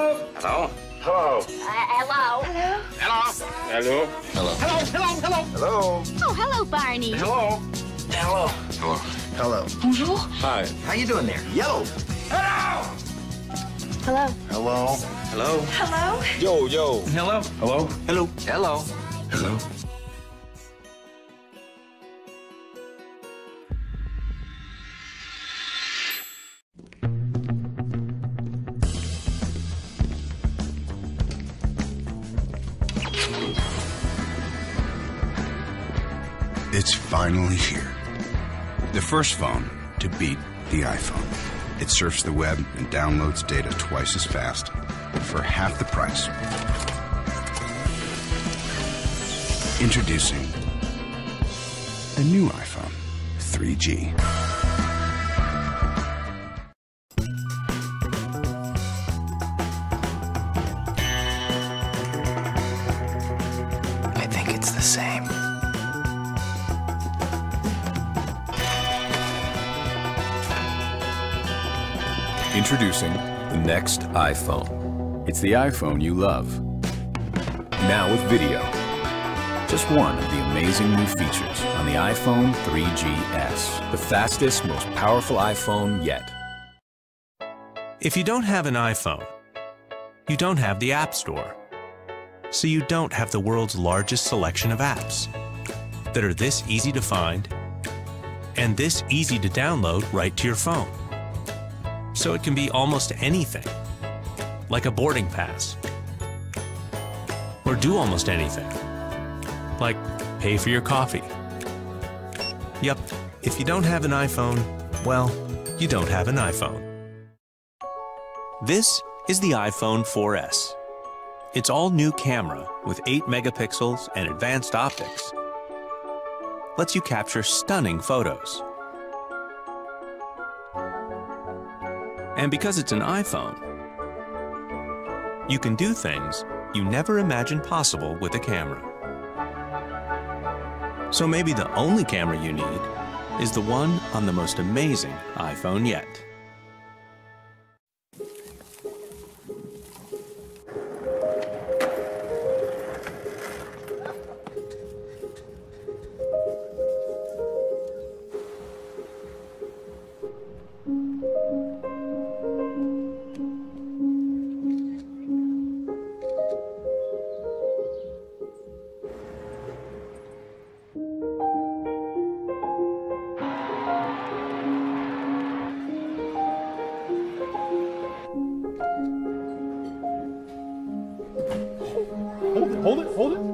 Hello. Hello. Hello. Hello. Hello. Hello. Oh, hello, Barney. Hello. Hello. Hello. Bonjour. Hi. How you doing there? Yellow. Hello. Hello. Hello. Hello. Hello. Yo, yo. Hello. Hello. Hello. Hello. Hello. It's finally here. The first phone to beat the iPhone. It surfs the web and downloads data twice as fast for half the price. Introducing the new iPhone 3G. I think it's the same. Introducing the next iPhone. It's the iPhone you love. Now with video. Just one of the amazing new features on the iPhone 3GS, the fastest, most powerful iPhone yet. If you don't have an iPhone, you don't have the App Store. So you don't have the world's largest selection of apps that are this easy to find and this easy to download right to your phone. So it can be almost anything, like a boarding pass, or do almost anything, like pay for your coffee. Yup, if you don't have an iPhone, well, you don't have an iPhone. This is the iPhone 4S. Its all-new camera with 8 megapixels and advanced optics lets you capture stunning photos. And because it's an iPhone, you can do things you never imagined possible with a camera. So maybe the only camera you need is the one on the most amazing iPhone yet. Hold it.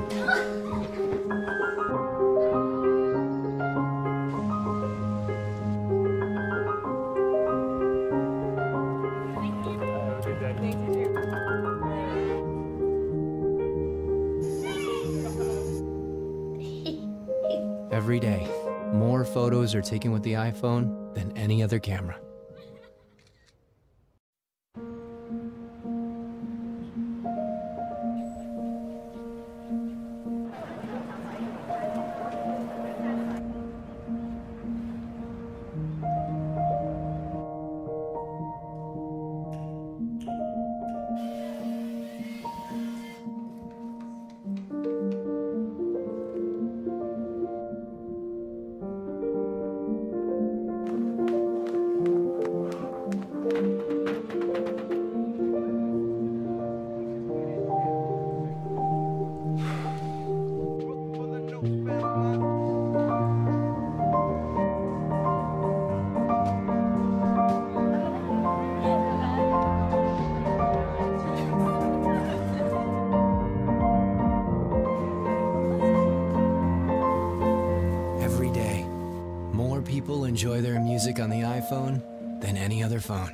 Every day, more photos are taken with the iPhone than any other camera. Every day, more people enjoy their music on the iPhone than any other phone.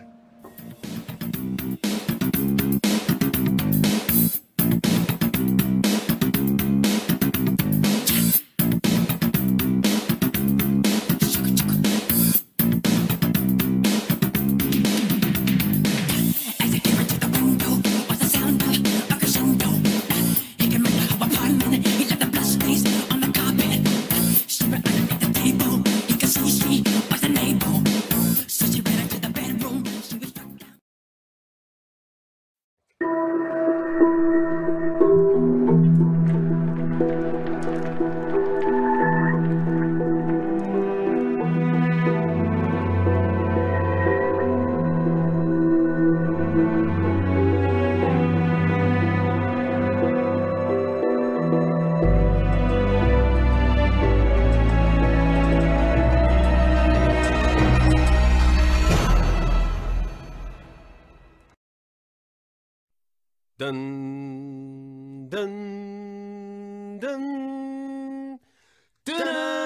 Dun dun dun dun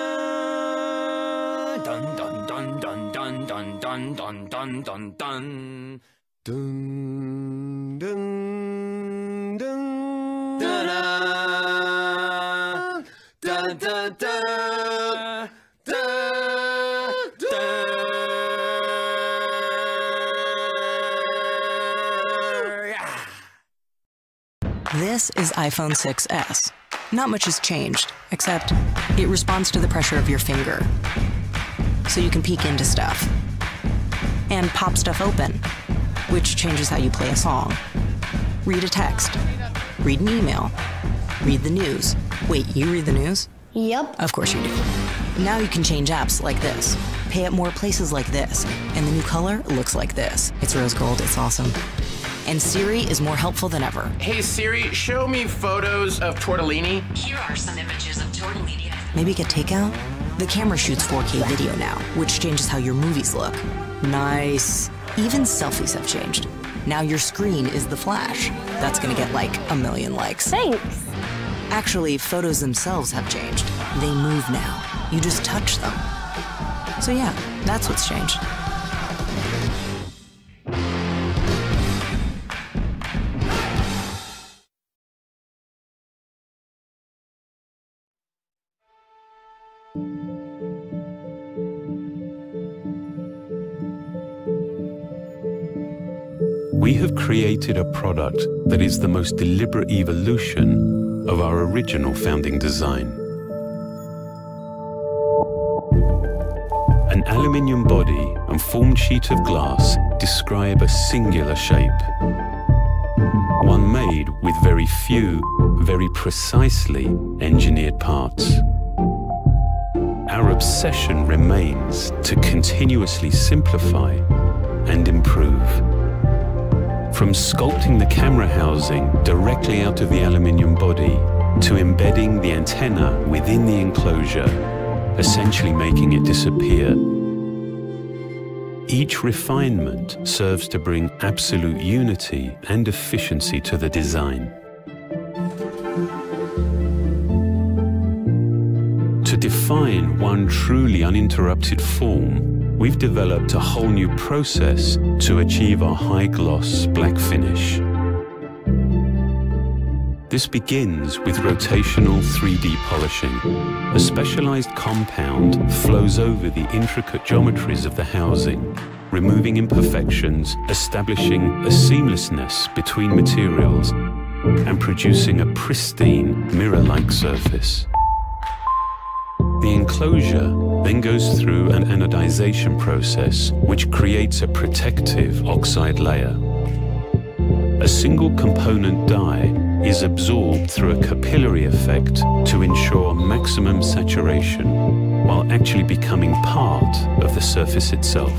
dun dun dun dun dun dun dun dun dun dun dun dun dun dun da da da da. This is iPhone 6s. Not much has changed, except it responds to the pressure of your finger. So you can peek into stuff. And pop stuff open, which changes how you play a song. Read a text. Read an email. Read the news. Wait, you read the news? Yep. Of course you do. Now you can change apps like this, pay at more places like this, and the new color looks like this. It's rose gold, it's awesome. And Siri is more helpful than ever. Hey Siri, show me photos of tortellini. Here are some images of tortellini. Maybe get takeout? The camera shoots 4K video now, which changes how your movies look. Nice. Even selfies have changed. Now your screen is the flash. That's gonna get like 1 million likes. Thanks. Actually, photos themselves have changed. They move now. You just touch them. So yeah, that's what's changed. We have created a product that is the most deliberate evolution of our original founding design. An aluminium body and formed sheet of glass describe a singular shape. One made with very few, very precisely engineered parts. Our obsession remains to continuously simplify and improve. From sculpting the camera housing directly out of the aluminium body to embedding the antenna within the enclosure, essentially making it disappear. Each refinement serves to bring absolute unity and efficiency to the design. To define one truly uninterrupted form, we've developed a whole new process to achieve our high-gloss black finish. This begins with rotational 3D polishing. A specialized compound flows over the intricate geometries of the housing, removing imperfections, establishing a seamlessness between materials, and producing a pristine, mirror-like surface. The enclosure then goes through an anodization process, which creates a protective oxide layer. A single component dye is absorbed through a capillary effect to ensure maximum saturation, while actually becoming part of the surface itself.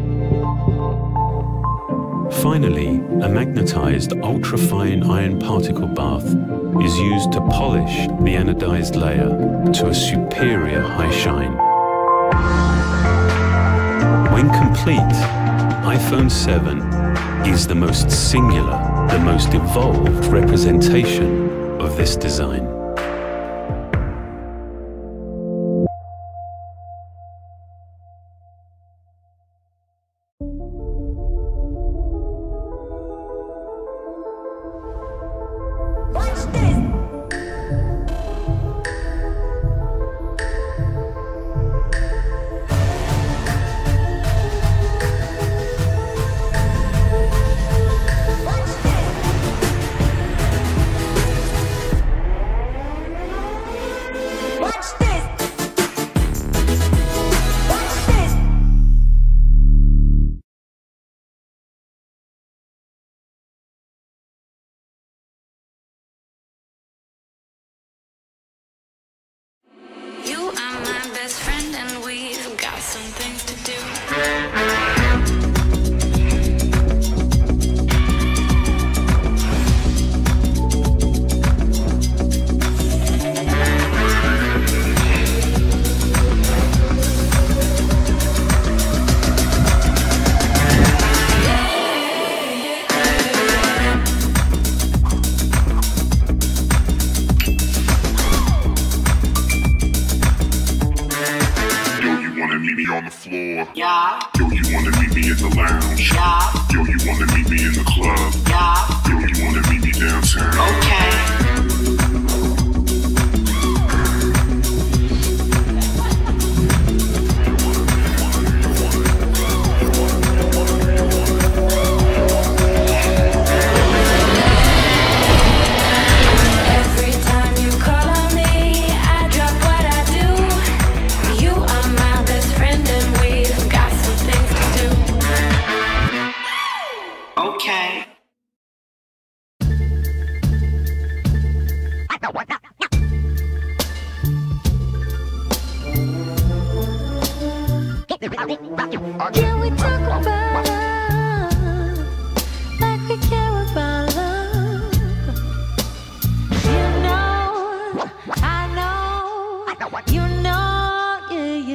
Finally, a magnetized ultrafine iron particle bath is used to polish the anodized layer to a superior high shine. When complete, iPhone 7 is the most singular, the most evolved representation of this design. wanna meet me on the floor? Yeah. Yo, you wanna meet me in the lounge? Yeah. Yo, you wanna meet me in the club? Yeah. Yo, you wanna meet me downtown? Okay. Okay. Can we talk about love like we care about love? You know, I know, you know, yeah,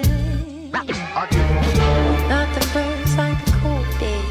yeah. Nothing burns like a cold day.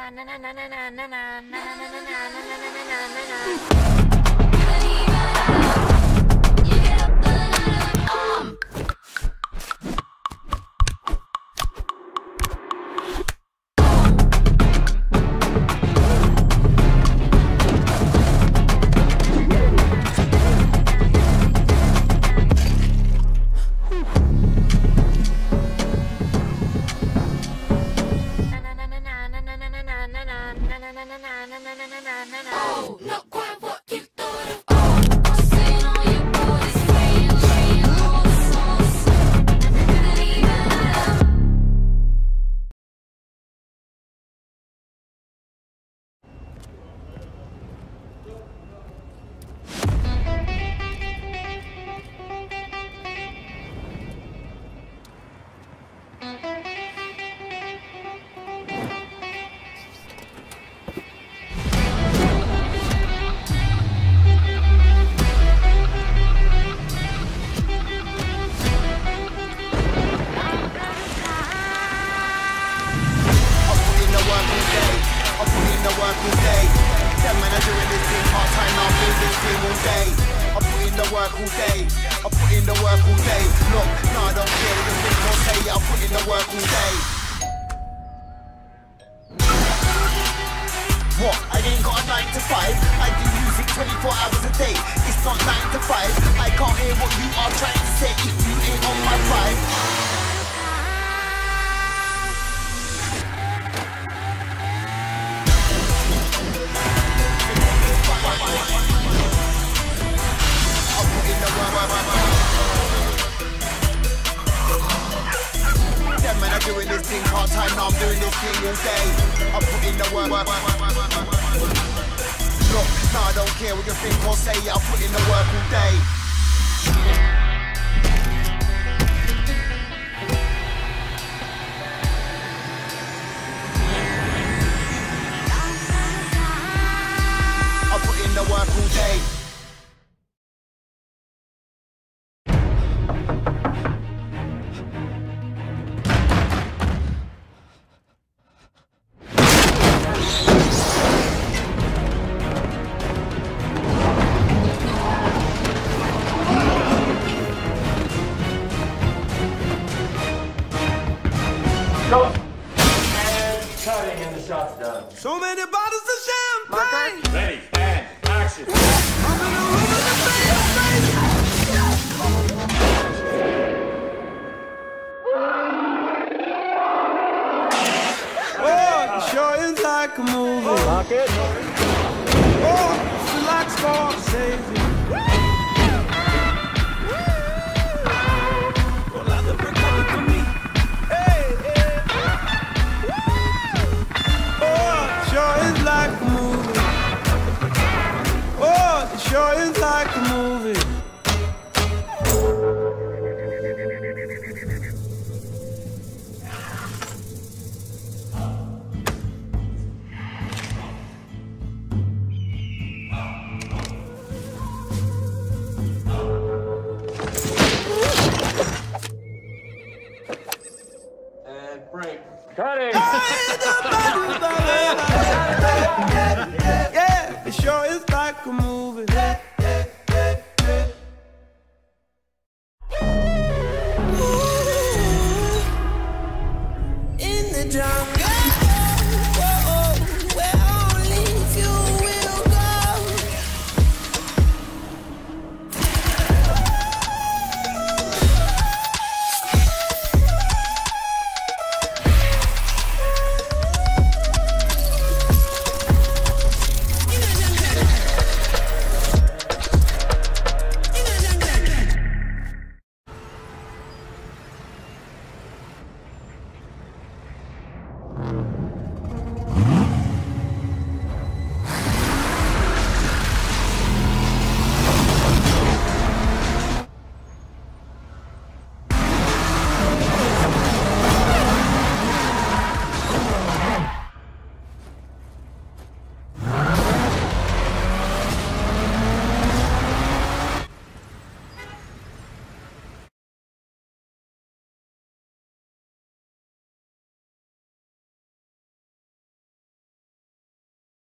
So many bottles of champagne. Ready, and action. I'm in a room in the oh, it sure is like a movie. Lock it. Oh, it's like Scorsese. Sure is like a movie. And break. Cut it. Yeah, it sure is like a movie.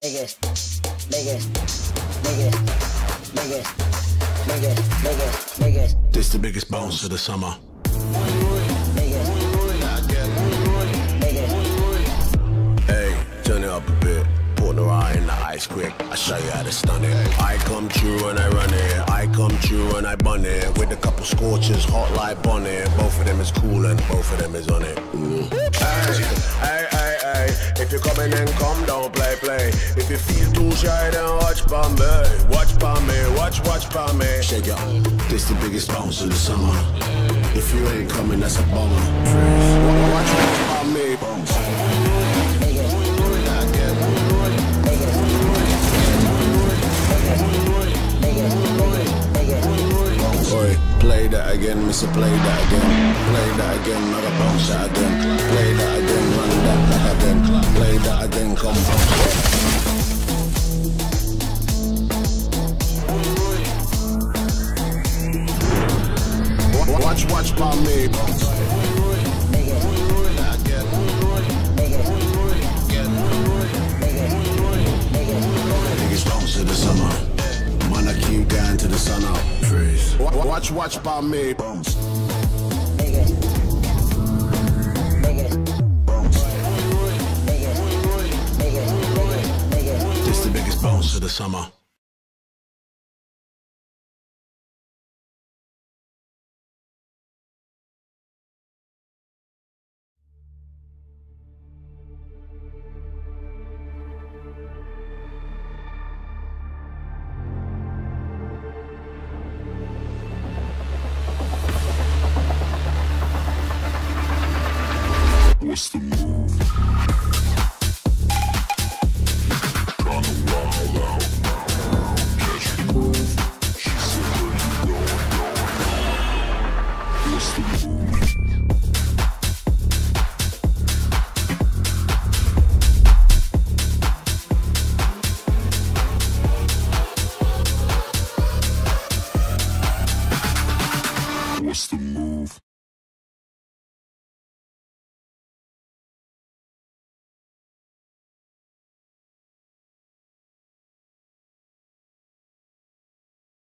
This the biggest bounce of the summer. Hey, turn it up a bit. Put the right in the ice quick. I show you how to stun it. I come true and I run it. I come true and I bun it. With a couple scorches, hot like bonnet. Both of them is cool and both of them is on it. Hey, hey, hey. If you're coming then come, don't play. If you feel too shy, then watch pa me. Watch pa me, watch pa me. Shake it. This the biggest bounce of the summer. If you ain't coming, that's a bummer. Watch pa me. Boy, play that again, mister, play that again. Play that again, mother bounce that again. Play that again, run that back again. Play that again, come bounce. Watch by me. Biggest bounce of the summer. Man, I keep going to the sun out. Freeze. Watch by me. Bounce. This the biggest bounce of the summer. What's the move?